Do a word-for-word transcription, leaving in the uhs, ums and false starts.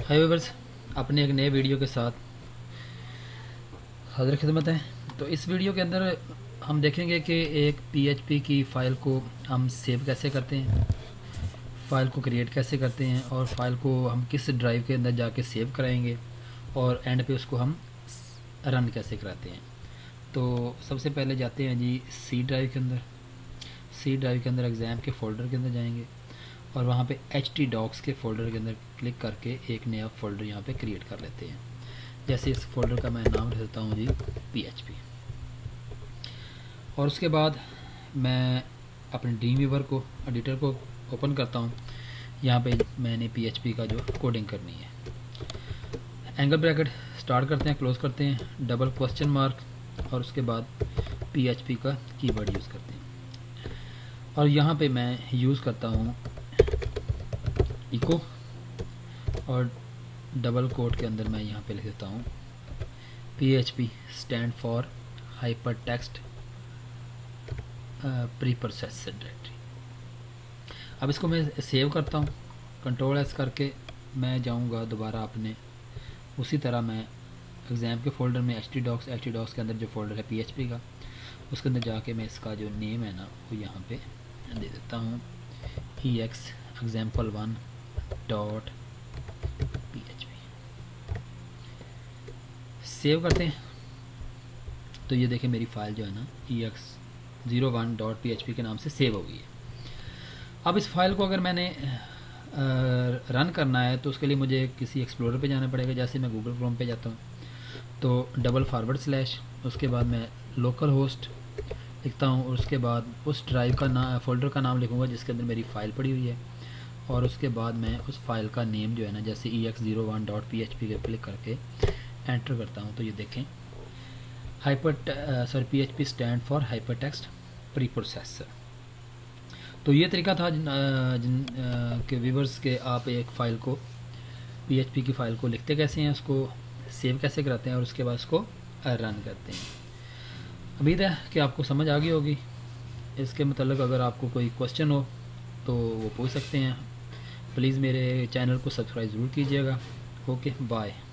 हाय viewers, अपने एक नए वीडियो के साथ हाजिर खिदमत है। तो इस वीडियो के अंदर हम देखेंगे कि एक पीएचपी की फ़ाइल को हम सेव कैसे करते हैं, फ़ाइल को क्रिएट कैसे करते हैं और फाइल को हम किस ड्राइव के अंदर जाके सेव कराएंगे और एंड पे उसको हम रन कैसे कराते हैं। तो सबसे पहले जाते हैं जी सी ड्राइव के अंदर। सी ड्राइव के अंदर एग्ज़ाम के फ़ोल्डर के अंदर जाएंगे और वहाँ पे एच टी डॉक्स के फ़ोल्डर के अंदर क्लिक करके एक नया फ़ोल्डर यहाँ पे क्रिएट कर लेते हैं। जैसे इस फोल्डर का मैं नाम रख देता हूँ जी पीएचपी। और उसके बाद मैं अपने ड्रीम वीवर को एडिटर को ओपन करता हूँ। यहाँ पे मैंने पीएचपी का जो कोडिंग करनी है, एंगल ब्रैकेट स्टार्ट करते हैं, क्लोज करते हैं, डबल क्वेश्चन मार्क और उसके बाद पीएचपी का कीवर्ड यूज़ करते हैं। और यहाँ पे मैं यूज़ करता हूँ इको और डबल कोट के अंदर मैं यहाँ पे लिख देता हूँ P H P stand for hypertext preprocessor directory. अब इसको मैं सेव करता हूँ, कंट्रोल एस करके मैं जाऊँगा दोबारा अपने उसी तरह मैं एग्ज़ाम के फ़ोल्डर में H T docs H T docs के अंदर जो फोल्डर है पी एच पी का, उसके अंदर जाके मैं इसका जो नेम है ना वो यहाँ पे दे देता हूँ E X example one dot P H P. Save करते हैं तो ये देखें मेरी फ़ाइल जो है ना E X zero one dot P H P के नाम से सेव हो गई है। अब इस फाइल को अगर मैंने रन करना है तो उसके लिए मुझे किसी एक्सप्लोरर पे जाना पड़ेगा। जैसे मैं गूगल क्रोम पे जाता हूँ तो डबल फॉरवर्ड स्लैश, उसके बाद मैं लोकल होस्ट लिखता हूँ और उसके बाद उस ड्राइव का ना फोल्डर का नाम लिखूँगा जिसके अंदर मेरी फ़ाइल पड़ी हुई है। और उसके बाद मैं उस फाइल का नेम जो है ना जैसे E X zero one dot P H P के क्लिक करके एंटर करता हूँ तो ये देखें hyper sorry P H P stand for hypertext preprocessor. तो ये तरीका था जिन, जिन के व्यूवर्स के आप एक फ़ाइल को पीएचपी की फ़ाइल को लिखते कैसे हैं, उसको सेव कैसे कराते हैं और उसके बाद उसको रन करते हैं। उम्मीद है कि आपको समझ आ गई होगी। इसके मतलब अगर आपको कोई क्वेश्चन हो तो वो पूछ सकते हैं। प्लीज़ मेरे चैनल को सब्सक्राइब ज़रूर कीजिएगा। Okay bye.